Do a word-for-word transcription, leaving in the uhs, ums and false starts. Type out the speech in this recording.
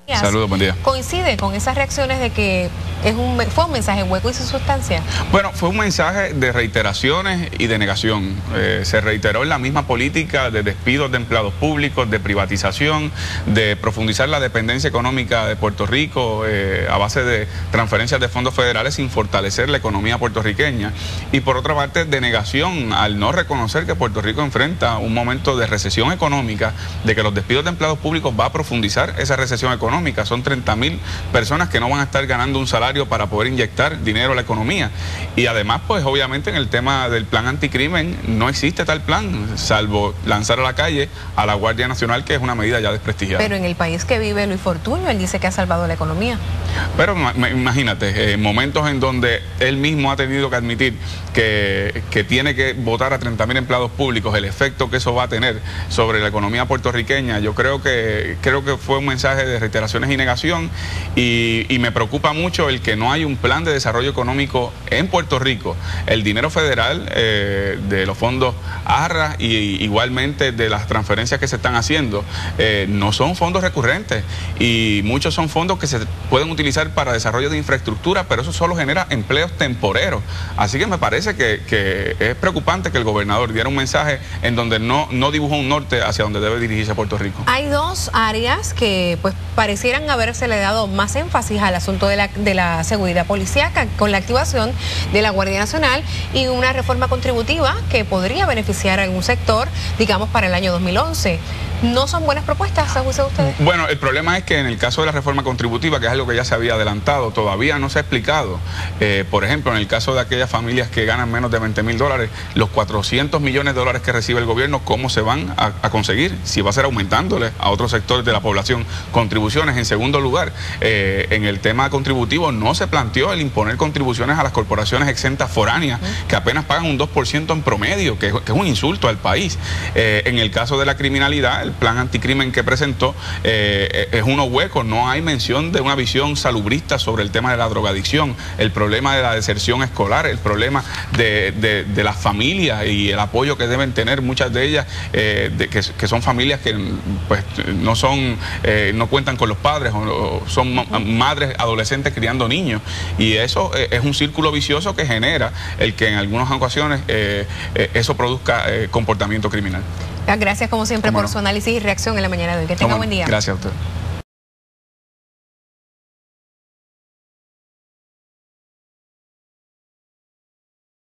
Saludos, buen día. ¿Coincide con esas reacciones de que es un, fue un mensaje hueco y sin sustancia? Bueno, fue un mensaje de reiteraciones y de negación. Eh, se reiteró en la misma política de despidos de empleados públicos, de privatización, de profundizar la dependencia económica de Puerto Rico eh, a base de transferencias de fondos federales sin fortalecer la economía puertorriqueña. Y por otra parte, de negación al no reconocer que Puerto Rico enfrenta un momento de recesión económica, de que los despidos de empleados públicos va a profundizar esa recesión económica. Son treinta mil personas que no van a estar ganando un salario para poder inyectar dinero a la economía. Y además, pues obviamente en el tema del plan anticrimen no existe tal plan, salvo lanzar a la calle a la Guardia Nacional, que es una medida ya desprestigiada. Pero en el país que vive Luis Fortuño, él dice que ha salvado la economía. Pero imagínate, eh, momentos en donde él mismo ha tenido que admitir que, que tiene que votar a treinta mil empleados públicos, el efecto que eso va a tener sobre la economía puertorriqueña, yo creo que, creo que fue un mensaje de reiteración y negación, y, y me preocupa mucho el que no hay un plan de desarrollo económico en Puerto Rico. El dinero federal eh, de los fondos A R R A y igualmente de las transferencias que se están haciendo eh, no son fondos recurrentes, y muchos son fondos que se pueden utilizar para desarrollo de infraestructura, pero eso solo genera empleos temporeros. Así que me parece que, que es preocupante que el gobernador diera un mensaje en donde no, no dibujó un norte hacia donde debe dirigirse Puerto Rico. Hay dos áreas que pues parecieran habérsele dado más énfasis al asunto de la, de la seguridad policíaca, con la activación de la Guardia Nacional y una reforma contributiva que podría beneficiar a algún sector, digamos, para el año dos mil once. ¿No son buenas propuestas, a juicio de ustedes? Bueno, el problema es que en el caso de la reforma contributiva, que es algo que ya se había adelantado, todavía no se ha explicado. Eh, por ejemplo, en el caso de aquellas familias que ganan menos de veinte mil dólares, los cuatrocientos millones de dólares que recibe el gobierno, ¿cómo se van a, a conseguir? Si va a ser aumentándole a otros sectores de la población contribuciones. En segundo lugar, eh, en el tema contributivo no se planteó el imponer contribuciones a las corporaciones exentas foráneas, que apenas pagan un dos por ciento en promedio, que, que es un insulto al país. Eh, en el caso de la criminalidad, el plan anticrimen que presentó eh, es uno hueco, no hay mención de una visión salubrista sobre el tema de la drogadicción, el problema de la deserción escolar, el problema de, de, de las familias y el apoyo que deben tener muchas de ellas, eh, de, que, que son familias que pues no son, eh, no cuentan con los padres, o, o son ma madres adolescentes criando niños, y eso eh, es un círculo vicioso que genera el que en algunas ocasiones eh, eh, eso produzca eh, comportamiento criminal. Gracias como siempre por no? su análisis y reacción en la mañana de hoy. Que tenga ¿Cómo? buen día. Gracias a usted.